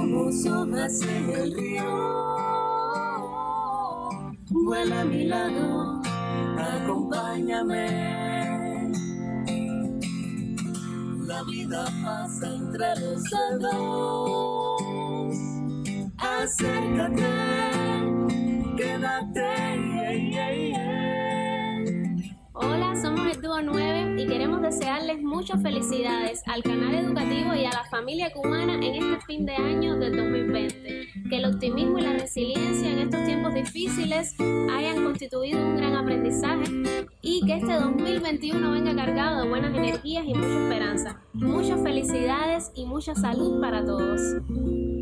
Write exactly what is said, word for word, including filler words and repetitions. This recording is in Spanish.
Somos olas en el río. Vuela a mi lado, acompáñame. La vida pasa entre los dedos. Acércate, quédate. Yeah, yeah, yeah. Hola, somos el Dúo nueve y queremos desearles muchas felicidades al canal educativo y a la familia cubana en este fin de año del dos mil veinte. Que el optimismo y la resiliencia en estos tiempos difíciles hayan constituido un gran aprendizaje y que este dos mil veintiuno venga cargado de buenas energías y mucha esperanza. Muchas felicidades y mucha salud para todos.